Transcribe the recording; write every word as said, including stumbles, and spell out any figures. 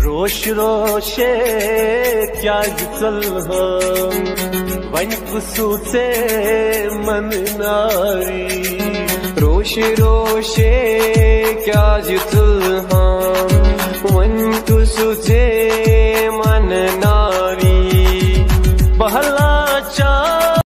रोश रोशे क्या चल हो वन कुसूचे मन नारी रोश रोशे क्या चल हाँ वन कुसूचे